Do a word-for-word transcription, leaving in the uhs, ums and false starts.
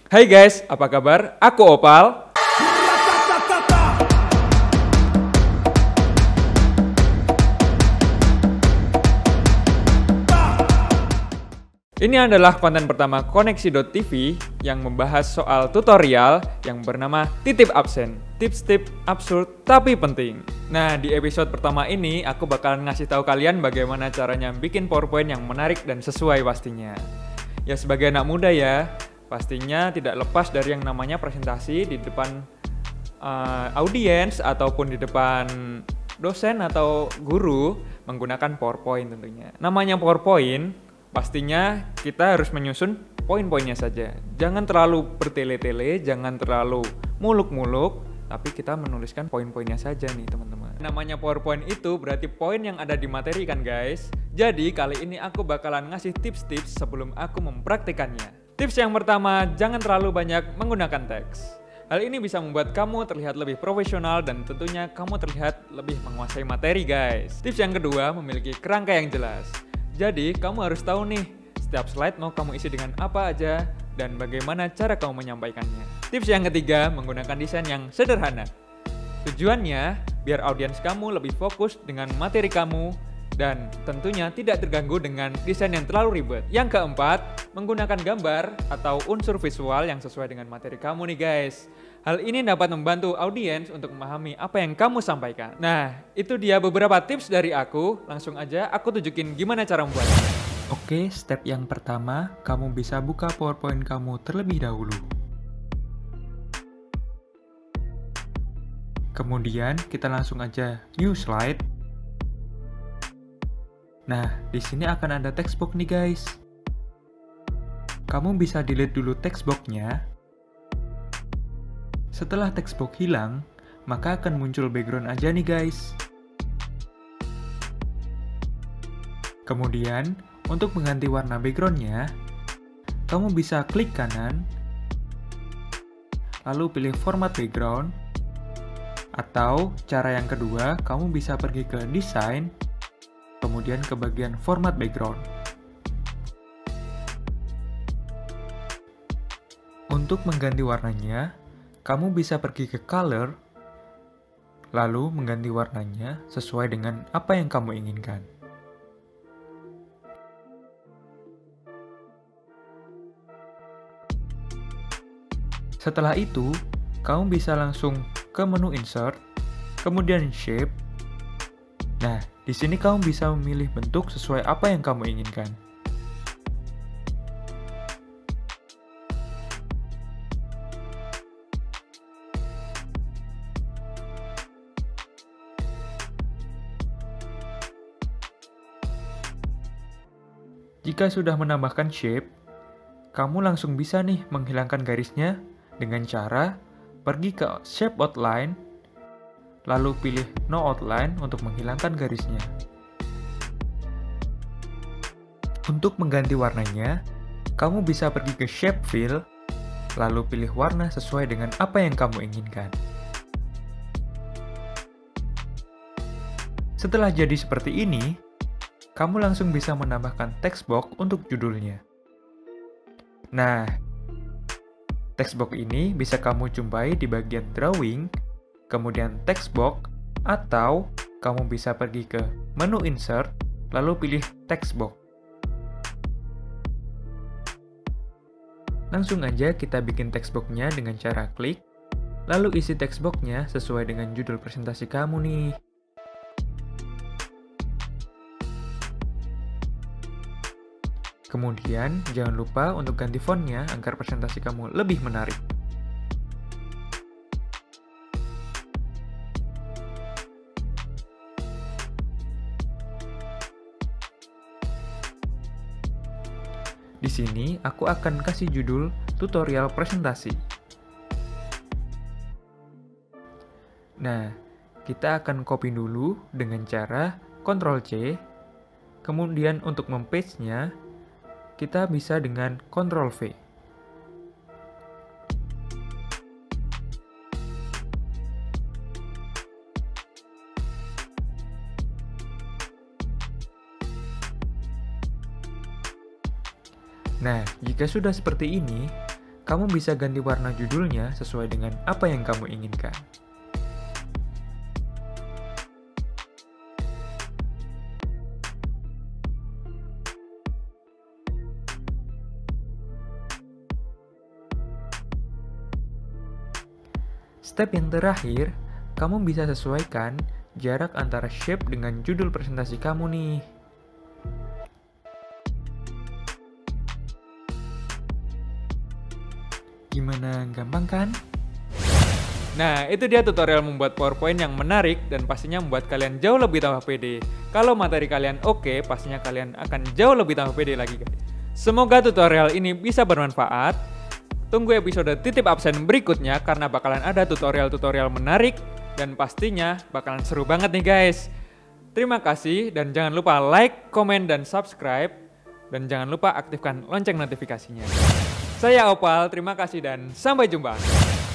Hai guys, apa kabar? Aku Opal. Ini adalah konten pertama Koneksi dot T V yang membahas soal tutorial yang bernama Titip Absen. Tips-tips absurd tapi penting. Nah, di episode pertama ini aku bakalan ngasih tahu kalian bagaimana caranya bikin PowerPoint yang menarik dan sesuai pastinya. Ya sebagai anak muda ya, pastinya tidak lepas dari yang namanya presentasi di depan uh, audiens ataupun di depan dosen atau guru menggunakan PowerPoint tentunya. Namanya PowerPoint, pastinya kita harus menyusun poin-poinnya saja. Jangan terlalu bertele-tele, jangan terlalu muluk-muluk, tapi kita menuliskan poin-poinnya saja nih teman-teman. Namanya PowerPoint itu berarti poin yang ada di materi kan guys. Jadi kali ini aku bakalan ngasih tips-tips sebelum aku mempraktikannya. Tips yang pertama, jangan terlalu banyak menggunakan teks. Hal ini bisa membuat kamu terlihat lebih profesional dan tentunya kamu terlihat lebih menguasai materi guys. Tips yang kedua, memiliki kerangka yang jelas. Jadi, kamu harus tahu nih, setiap slide mau kamu isi dengan apa aja dan bagaimana cara kamu menyampaikannya. Tips yang ketiga, menggunakan desain yang sederhana. Tujuannya, biar audiens kamu lebih fokus dengan materi kamu dan tentunya tidak terganggu dengan desain yang terlalu ribet. Yang keempat, menggunakan gambar atau unsur visual yang sesuai dengan materi kamu nih guys. Hal ini dapat membantu audiens untuk memahami apa yang kamu sampaikan. Nah, itu dia beberapa tips dari aku. Langsung aja aku tunjukin gimana cara membuatnya. Oke, step yang pertama, kamu bisa buka PowerPoint kamu terlebih dahulu. Kemudian, kita langsung aja new slide. Nah, di sini akan ada textbox nih guys. Kamu bisa delete dulu textbox-nya. Setelah textbox hilang, maka akan muncul background aja nih guys. Kemudian, untuk mengganti warna backgroundnya, kamu bisa klik kanan, lalu pilih format background, atau cara yang kedua, kamu bisa pergi ke desain, kemudian ke bagian format background. Untuk mengganti warnanya, kamu bisa pergi ke color, lalu mengganti warnanya sesuai dengan apa yang kamu inginkan. Setelah itu, kamu bisa langsung ke menu insert, kemudian shape. Nah, di sini kamu bisa memilih bentuk sesuai apa yang kamu inginkan. Jika sudah menambahkan shape, kamu langsung bisa nih menghilangkan garisnya dengan cara pergi ke shape outline, lalu pilih no outline untuk menghilangkan garisnya. Untuk mengganti warnanya, kamu bisa pergi ke shape fill, lalu pilih warna sesuai dengan apa yang kamu inginkan. Setelah jadi seperti ini, kamu langsung bisa menambahkan text box untuk judulnya. Nah, text box ini bisa kamu jumpai di bagian drawing, kemudian text box, atau kamu bisa pergi ke menu insert, lalu pilih text box. Langsung aja kita bikin text box-nya dengan cara klik, lalu isi text box-nya sesuai dengan judul presentasi kamu nih. Kemudian, jangan lupa untuk ganti fontnya agar presentasi kamu lebih menarik. Di sini, aku akan kasih judul tutorial presentasi. Nah, kita akan copy dulu dengan cara control C. Kemudian untuk mempage-nya, kita bisa dengan control V. Nah, jika sudah seperti ini, kamu bisa ganti warna judulnya sesuai dengan apa yang kamu inginkan. Step yang terakhir, kamu bisa sesuaikan jarak antara shape dengan judul presentasi kamu nih. Gimana, gampang kan? Nah, itu dia tutorial membuat PowerPoint yang menarik dan pastinya membuat kalian jauh lebih tambah pede. Kalau materi kalian oke, pastinya kalian akan jauh lebih tambah pede lagi, guys. Semoga tutorial ini bisa bermanfaat. Tunggu episode titip absen berikutnya karena bakalan ada tutorial-tutorial menarik dan pastinya bakalan seru banget nih, guys. Terima kasih dan jangan lupa like, komen, dan subscribe. Dan jangan lupa aktifkan lonceng notifikasinya. Saya Opal, terima kasih dan sampai jumpa.